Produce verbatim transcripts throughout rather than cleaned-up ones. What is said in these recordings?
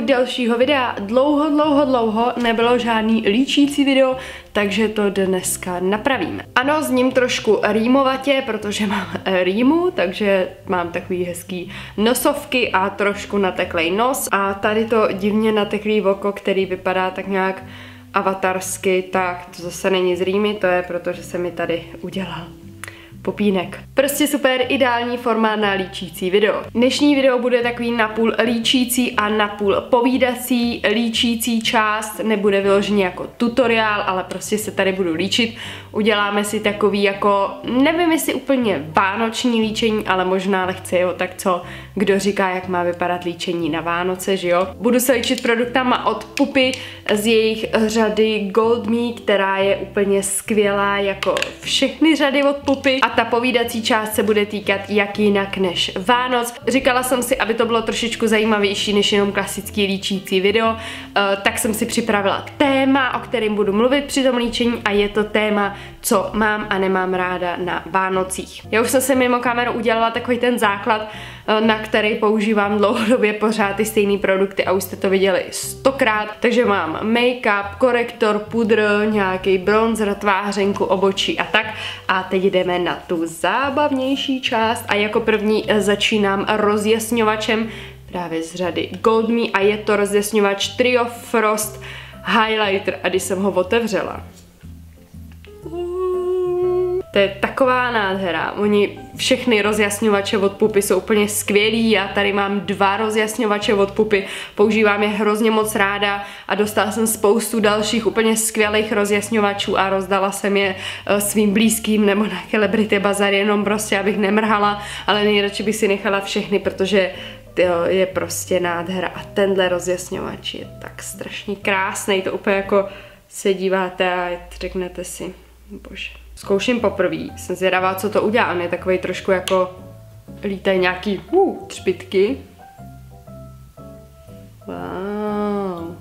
dalšího videa. Dlouho, dlouho, dlouho nebylo žádný líčící video, takže to dneska napravíme. Ano, zním trošku rýmovatě, protože mám rýmu, takže mám takový hezký nosovky a trošku nateklej nos. A tady to divně nateklý oko, který vypadá tak nějak avatarsky, tak to zase není z rýmy, to je proto, že se mi tady udělal popínek. Prostě super, ideální forma na líčící video. Dnešní video bude takový napůl líčící a napůl povídací. Líčící část nebude vyloženě jako tutoriál, ale prostě se tady budu líčit. Uděláme si takový jako, nevím jestli úplně vánoční líčení, ale možná lehce jo, tak co, kdo říká, jak má vypadat líčení na Vánoce, že jo. Budu se líčit produktama od Puppy z jejich řady Gold Me, která je úplně skvělá jako všechny řady od Puppy. A ta povídací část se bude týkat jak jinak než Vánoc. Říkala jsem si, aby to bylo trošičku zajímavější než jenom klasický líčící video, tak jsem si připravila téma, o kterém budu mluvit při tom líčení, a je to téma, co mám a nemám ráda na Vánocích. Já už jsem si mimo kameru udělala takový ten základ, na který používám dlouhodobě pořád ty stejné produkty a už jste to viděli stokrát. Takže mám make-up, korektor, pudr, nějaký bronzer, tvářenku, obočí a tak. A teď jdeme na tu zábavnější část a jako první začínám rozjasňovačem právě z řady Gold Me a je to rozjasňovač Trio Frost Highlighter. A když jsem ho otevřela, to je taková nádhera. Oni všechny rozjasňovače od Puppy jsou úplně skvělý. Já tady mám dva rozjasňovače od Puppy, používám je hrozně moc ráda a dostala jsem spoustu dalších úplně skvělých rozjasňovačů a rozdala jsem je svým blízkým nebo na Celebrity Bazar, jenom prostě abych nemrhala, ale nejradši bych si nechala všechny, protože jo, je prostě nádhera. A tenhle rozjasňovač je tak strašně krásný, to úplně jako se díváte a řeknete si, bože. Zkouším poprvé, jsem zvědavá, co to udělá. On je takový trošku jako lítají nějaký uh, třpytky. Wow.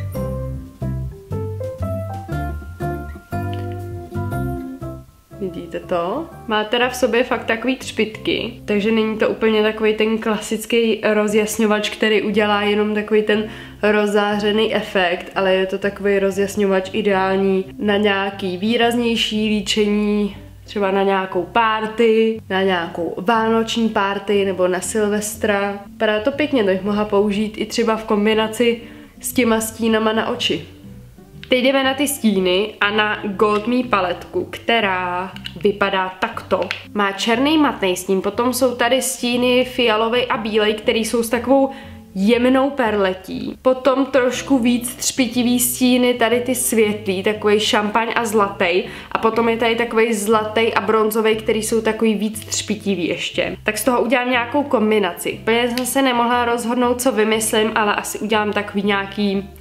Vidíte to? Má teda v sobě fakt takový třpytky, takže není to úplně takový ten klasický rozjasňovač, který udělá jenom takový ten rozzářený efekt, ale je to takový rozjasňovač ideální na nějaký výraznější líčení, třeba na nějakou party, na nějakou vánoční party nebo na Silvestra. Vypadá to pěkně, to bych mohla použít i třeba v kombinaci s těma stínama na oči. Teď jdeme na ty stíny a na Gold Me paletku, která vypadá takto. Má černý matný stín, potom jsou tady stíny fialovej a bílej, které jsou s takovou jemnou perletí. Potom trošku víc třpitivý stíny, tady ty světlý, takový šampaň a zlatý. A potom je tady takový zlatý a bronzový, který jsou takový víc třpitivý ještě. Tak z toho udělám nějakou kombinaci. Úplně jsem se nemohla rozhodnout, co vymyslím, ale asi udělám takový nějaký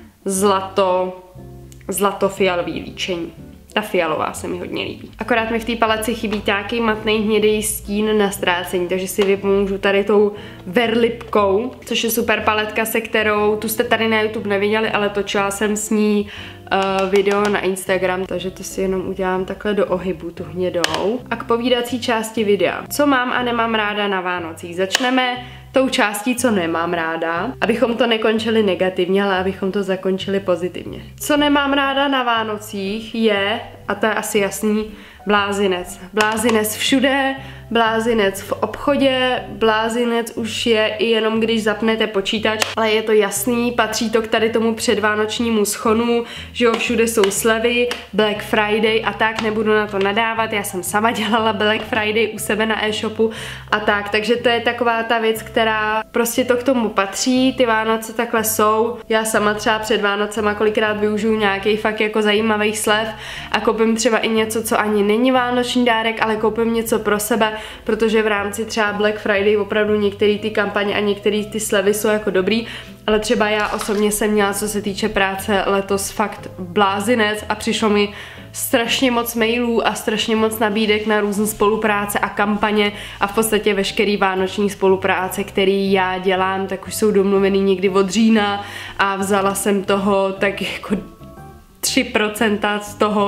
zlato, zlato-fialový líčení. Ta fialová se mi hodně líbí. Akorát mi v té paleci chybí nějaký matný hnědý stín na ztrácení, takže si vypomůžu tady tou Verlipkou, což je super paletka, se kterou, tu jste tady na YouTube neviděli, ale točila jsem s ní uh, video na Instagram, takže to si jenom udělám takhle do ohybu, tu hnědou. A k povídací části videa. Co mám a nemám ráda na Vánocích? Začneme tou částí, co nemám ráda, abychom to nekončili negativně, ale abychom to zakončili pozitivně. Co nemám ráda na Vánocích je, a to je asi jasný, blázinec. Blázinec všude, blázinec v obchodě, blázinec už je i jenom když zapnete počítač, ale je to jasný, patří to k tady tomu předvánočnímu schonu, že jo, všude jsou slevy, Black Friday a tak, nebudu na to nadávat, já jsem sama dělala Black Friday u sebe na e-shopu a tak, takže to je taková ta věc, která prostě to k tomu patří, ty Vánoce takhle jsou, já sama třeba před Vánocema kolikrát využiju nějaký fakt jako zajímavých slev a koupím třeba i něco, co ani není vánoční dárek, ale koupím něco pro sebe, protože v rámci třeba Black Friday opravdu některé ty kampaně a některé ty slevy jsou jako dobrý, ale třeba já osobně jsem měla, co se týče práce, letos fakt blázinec a přišlo mi strašně moc mailů a strašně moc nabídek na různé spolupráce a kampaně a v podstatě veškerý vánoční spolupráce, který já dělám, tak už jsou domluvený někdy od října a vzala jsem toho tak jako tři procenta z toho,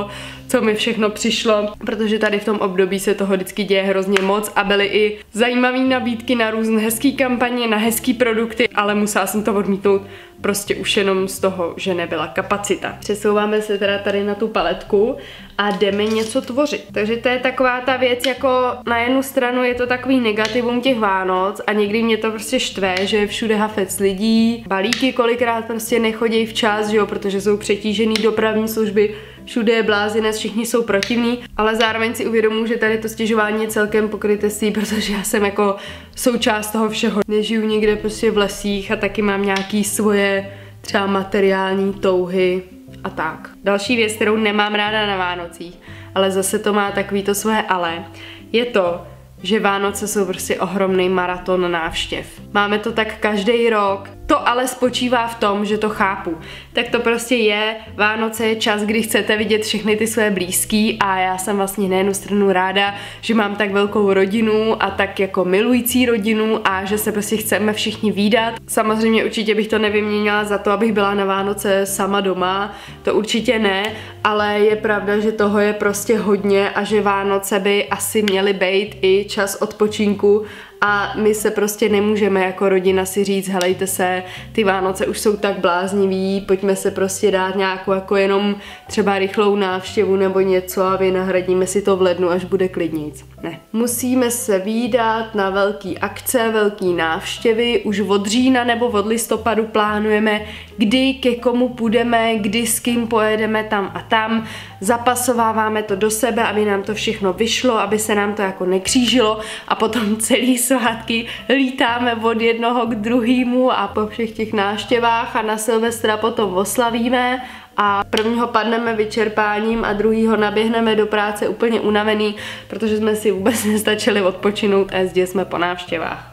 co mi všechno přišlo, protože tady v tom období se toho vždycky děje hrozně moc a byly i zajímavé nabídky na různé hezké kampaně, na hezké produkty, ale musela jsem to odmítnout prostě už jenom z toho, že nebyla kapacita. Přesouváme se teda tady na tu paletku a jdeme něco tvořit. Takže to je taková ta věc, jako na jednu stranu je to takový negativum těch Vánoc a někdy mě to prostě štve, že je všude hafec lidí, balíky kolikrát prostě nechodí včas, že jo, protože jsou přetížený dopravní služby, všude je blázinec, všichni jsou protivní, ale zároveň si uvědomuji, že tady to stěžování je celkem pokrytectví, protože já jsem jako součást toho všeho. Nežiju někde prostě v lesích a taky mám nějaký svoje třeba materiální touhy a tak. Další věc, kterou nemám ráda na Vánocích, ale zase to má takový to svoje ale, je to, že Vánoce jsou prostě ohromný maraton návštěv. Máme to tak každý rok. To ale spočívá v tom, že to chápu. Tak to prostě je, Vánoce je čas, kdy chcete vidět všechny ty své blízký a já jsem vlastně na jednu stranu ráda, že mám tak velkou rodinu a tak jako milující rodinu a že se prostě chceme všichni vídat. Samozřejmě určitě bych to nevyměnila za to, abych byla na Vánoce sama doma, to určitě ne, ale je pravda, že toho je prostě hodně a že Vánoce by asi měly být i čas odpočinku a my se prostě nemůžeme jako rodina si říct, helejte se, ty Vánoce už jsou tak bláznivý, pojďme se prostě dát nějakou jako jenom třeba rychlou návštěvu nebo něco a vynahradíme si to v lednu, až bude klidnic. Ne. Musíme se vídat na velký akce, velký návštěvy, už od října nebo od listopadu plánujeme, kdy ke komu půjdeme, kdy s kým pojedeme tam a tam, zapasováváme to do sebe, aby nám to všechno vyšlo, aby se nám to jako nekřížilo a potom celý svátky lítáme od jednoho k druhému a po všech těch návštěvách a na Silvestra potom oslavíme a prvního padneme vyčerpáním a druhýho naběhneme do práce úplně unavený, protože jsme si vůbec nestačili odpočinout a jezdili jsme po návštěvách.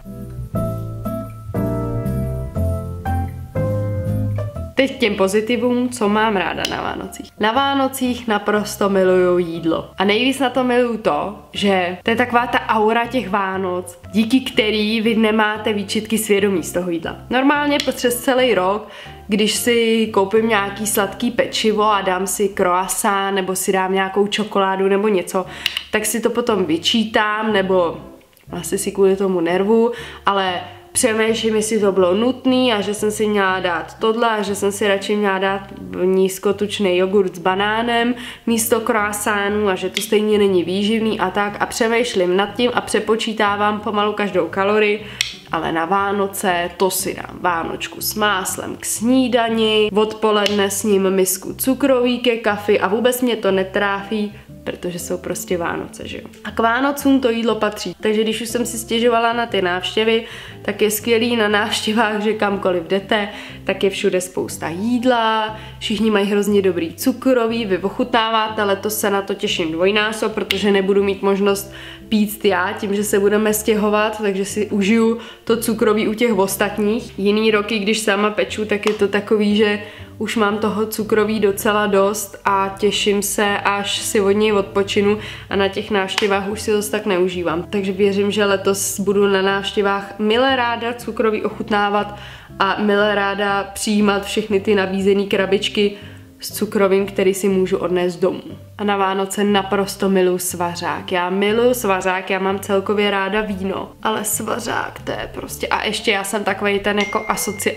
Teď k těm pozitivům, co mám ráda na Vánocích. Na Vánocích naprosto miluju jídlo. A nejvíc na to miluju to, že to je taková ta aura těch Vánoc, díky který vy nemáte výčitky svědomí z toho jídla. Normálně přes celý rok, když si koupím nějaký sladký pečivo a dám si croissant nebo si dám nějakou čokoládu nebo něco, tak si to potom vyčítám nebo asi si kvůli tomu nervu, ale přemýšlím, jestli to bylo nutné a že jsem si měla dát tohle a že jsem si radši měla dát nízkotučný jogurt s banánem místo croissantu a že to stejně není výživný a tak a přemýšlím nad tím a přepočítávám pomalu každou kalorii, ale na Vánoce to si dám vánočku s máslem k snídani, odpoledne s ním misku cukroví ke kafi a vůbec mě to netráfí, protože jsou prostě Vánoce, že jo. A k Vánocům to jídlo patří. Takže když už jsem si stěžovala na ty návštěvy, tak je skvělý na návštěvách, že kamkoliv jdete, tak je všude spousta jídla, všichni mají hrozně dobrý cukroví, vy ochutnáváte, letos se na to těším dvojnásob, protože nebudu mít možnost pít já tím, že se budeme stěhovat, takže si užiju to cukroví u těch ostatních. Jiný roky, když sama peču, tak je to takový, že už mám toho cukroví docela dost a těším se, až si od něj odpočinu a na těch návštěvách už si to tak neužívám. Takže věřím, že letos budu na návštěvách milé ráda cukroví ochutnávat a milé ráda přijímat všechny ty nabízené krabičky s cukrovým, který si můžu odnést domů. A na Vánoce naprosto miluji svařák. Já miluji svařák, já mám celkově ráda víno, ale svařák to je prostě... A ještě já jsem takovej ten jako asoci...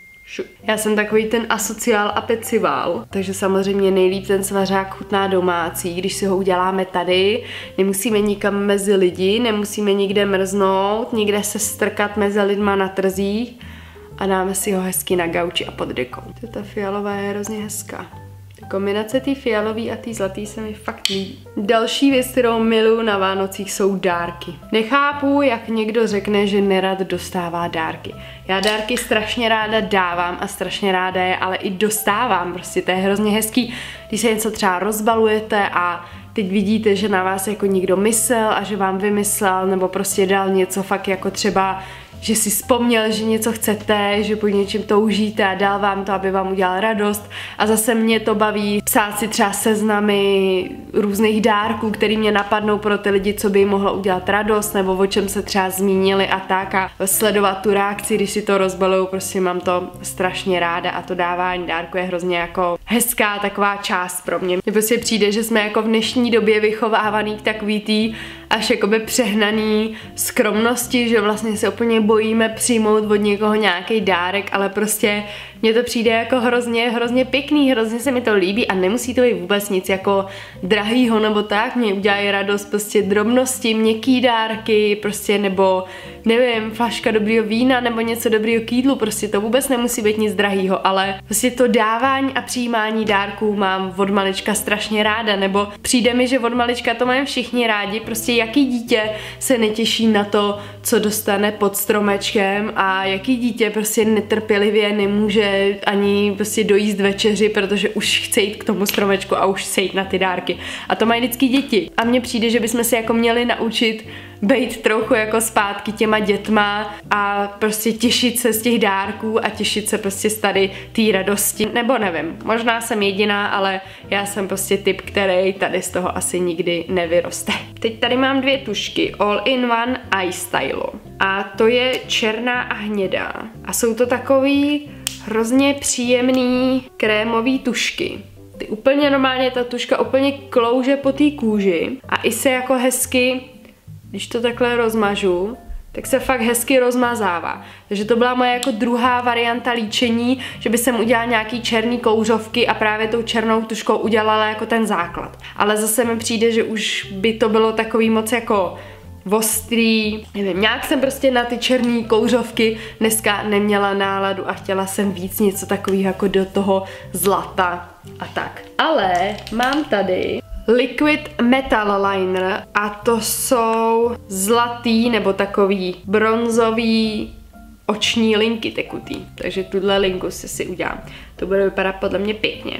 Já jsem takový ten asociál a pecivál, takže samozřejmě nejlíp ten svařák chutná domácí, když si ho uděláme tady, nemusíme nikam mezi lidi, nemusíme nikde mrznout, nikde se strkat mezi lidma na trzích a dáme si ho hezky na gauči a pod dekou. Ta fialová je hrozně hezká. Kombinace té fialové a té zlatý se mi fakt líbí. Další věc, kterou miluji na Vánocích, jsou dárky. Nechápu, jak někdo řekne, že nerad dostává dárky. Já dárky strašně ráda dávám a strašně ráda je ale i dostávám. Prostě to je hrozně hezký, když se něco třeba rozbalujete a teď vidíte, že na vás jako někdo myslel a že vám vymyslel nebo prostě dal něco fakt jako třeba že si vzpomněl, že něco chcete, že po něčem toužíte a dal vám to, aby vám udělal radost. A zase mě to baví psát si třeba seznamy různých dárků, který mě napadnou pro ty lidi, co by jim mohlo udělat radost, nebo o čem se třeba zmínili a tak, a sledovat tu reakci, když si to rozbaluju, prostě mám to strašně ráda a to dávání dárku je hrozně jako hezká taková část pro mě. Mně prostě přijde, že jsme jako v dnešní době vychovávaný k takový tý až jakoby přehnaný skromnosti, že vlastně se úplně bojíme přijmout od někoho nějaký dárek, ale prostě mně to přijde jako hrozně, hrozně pěkný, hrozně se mi to líbí a nemusí to být vůbec nic jako drahýho nebo tak, mě udělají radost prostě drobnosti, měkký dárky, prostě nebo nevím, flaška dobrýho vína nebo něco dobrýho k jídlu, prostě to vůbec nemusí být nic drahýho, ale prostě to dávání a přijímání dárků mám od malička strašně ráda, nebo přijde mi, že od malička to mají všichni rádi, prostě jaký dítě se netěší na to, co dostane pod stromečkem a jaký dítě prostě netrpělivě nemůže ani prostě dojíst večeři, protože už chce jít k tomu stromečku a už chce jít na ty dárky. A to mají vždycky děti. A mně přijde, že bychom se jako měli naučit být trochu jako zpátky těma dětma a prostě těšit se z těch dárků a těšit se prostě z tady té radosti. Nebo nevím, možná jsem jediná, ale já jsem prostě typ, který tady z toho asi nikdy nevyroste. Teď tady mám dvě tušky All in One iStyle. A to je černá a hnědá. A jsou to takový hrozně příjemný krémový tušky. Ty úplně normálně, ta tuška úplně klouže po té kůži a i se jako hezky, když to takhle rozmažu, tak se fakt hezky rozmazává. Takže to byla moje jako druhá varianta líčení, že by jsem udělala nějaký černý kouřovky a právě tou černou tuškou udělala jako ten základ. Ale zase mi přijde, že už by to bylo takový moc jako ostrý, nevím, nějak jsem prostě na ty černé kouřovky dneska neměla náladu a chtěla jsem víc něco takového jako do toho zlata a tak. Ale mám tady Liquid Metal Liner a to jsou zlatý nebo takový bronzový oční linky tekutý. Takže tuhle linku si si udělám. To bude vypadat podle mě pěkně.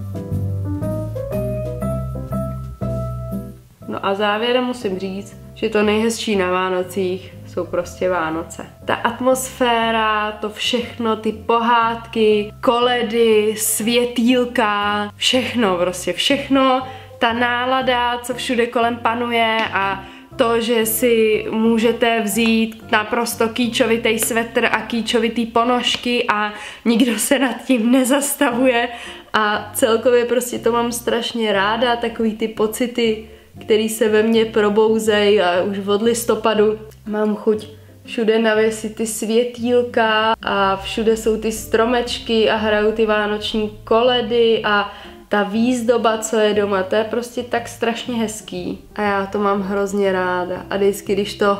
No a závěrem musím říct, že to nejhezčí na Vánocích jsou prostě Vánoce. Ta atmosféra, to všechno, ty pohádky, koledy, světýlka, všechno prostě, všechno, ta nálada, co všude kolem panuje a to, že si můžete vzít naprosto kýčovitý svetr a kýčovitý ponožky a nikdo se nad tím nezastavuje a celkově prostě to mám strašně ráda, takový ty pocity, který se ve mně probouzejí a už od listopadu mám chuť všude navěsit ty světýlka a všude jsou ty stromečky a hrajou ty vánoční koledy a ta výzdoba, co je doma, to je prostě tak strašně hezký a já to mám hrozně ráda a vždycky, když to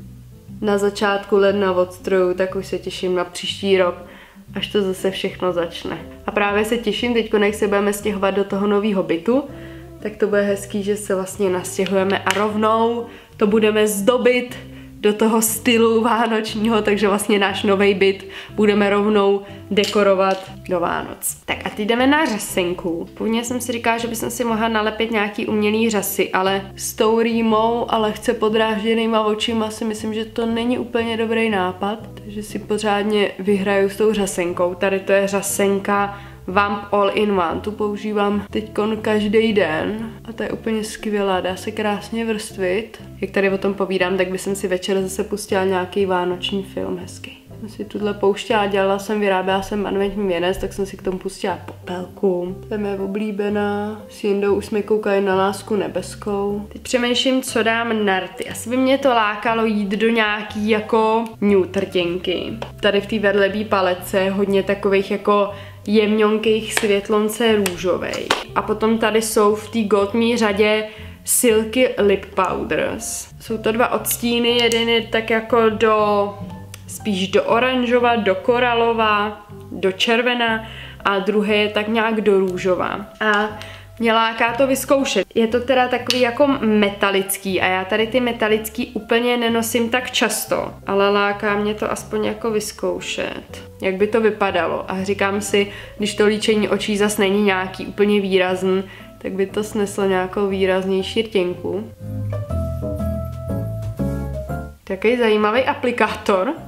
na začátku ledna odstroju, tak už se těším na příští rok, až to zase všechno začne. A právě se těším teď, jak se budeme stěhovat do toho nového bytu, tak to bude hezký, že se vlastně nastěhujeme a rovnou to budeme zdobit do toho stylu vánočního, takže vlastně náš nový byt budeme rovnou dekorovat do Vánoc. Tak a teď jdeme na řasenku. Původně jsem si říkala, že bych si mohla nalepit nějaký umělý řasy, ale s tou rýmou a lehce podrážděnýma očima si myslím, že to není úplně dobrý nápad, takže si pořádně vyhraju s tou řasenkou. Tady to je řasenka Vamp All in One, tu používám teďkon každý den a to je úplně skvělá, dá se krásně vrstvit. Jak tady o tom povídám, tak bych si večer zase pustila nějaký vánoční film hezký. Jsem si tuhle pouštěla, dělala jsem, vyráběla jsem adventní věnec, tak jsem si k tomu pustila popelku. To je moje oblíbená, s Jindou už jsme koukali na Lásku nebeskou. Teď přemýšlím, co dám na rty. Asi by mě to lákalo jít do nějaký jako nutrtěnky. Tady v té vedlebý palece je hodně takových jako jemňonkých světlonce růžovej. A potom tady jsou v té Got Me řadě Silky Lip Powders. Jsou to dva odstíny, jeden je tak jako do spíš do oranžova, do koralova, do červena a druhý je tak nějak do růžova. A mě láká to vyzkoušet. Je to teda takový jako metalický a já tady ty metalický úplně nenosím tak často, ale láká mě to aspoň jako vyzkoušet, jak by to vypadalo. A říkám si, když to líčení očí zas není nějaký úplně výrazný, tak by to sneslo nějakou výraznější rtěnku. Takový zajímavý aplikátor.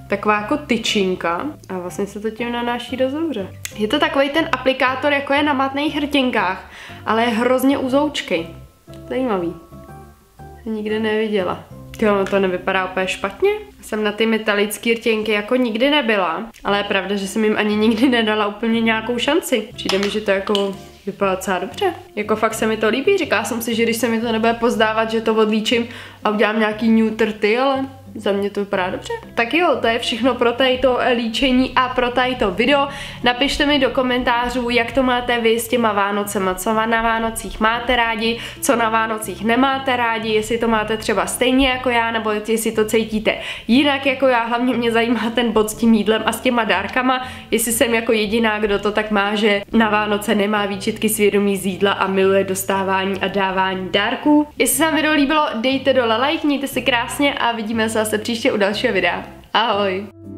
taková jako tyčinka a vlastně se to tím nanáší dost dobře. Je to takový ten aplikátor, jako je na matných hrtěnkách, ale je hrozně uzoučkej. Zajímavý. Nikdy neviděla. Jo, no to nevypadá úplně špatně. Jsem na ty metalické rtěnky jako nikdy nebyla, ale je pravda, že jsem jim ani nikdy nedala úplně nějakou šanci. Přijde mi, že to jako vypadá docela dobře. Jako fakt se mi to líbí, říkala jsem si, že když se mi to nebude pozdávat, že to odlíčím a udělám nějaký new trty, ale za mě to vypadá dobře. Tak jo, to je všechno pro tady to líčení a pro tady to video. Napište mi do komentářů, jak to máte vy s těma Vánocema, co na Vánocích máte rádi, co na Vánocích nemáte rádi, jestli to máte třeba stejně jako já, nebo jestli to cítíte jinak jako já. Hlavně mě zajímá ten bod s tím jídlem a s těma dárkama, jestli jsem jako jediná, kdo to tak má, že na Vánoce nemá výčitky svědomí z jídla a miluje dostávání a dávání dárků. Jestli se vám video líbilo, dejte dole like, mějte si krásně a vidíme se zase příště u dalšího videa. Ahoj!